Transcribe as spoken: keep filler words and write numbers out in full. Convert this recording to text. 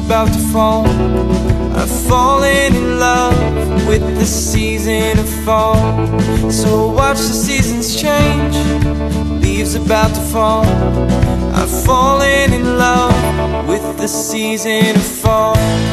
about to fall. I've fallen in love with the season of fall. So watch the seasons change, leaves about to fall. I've fallen in love with the season of fall.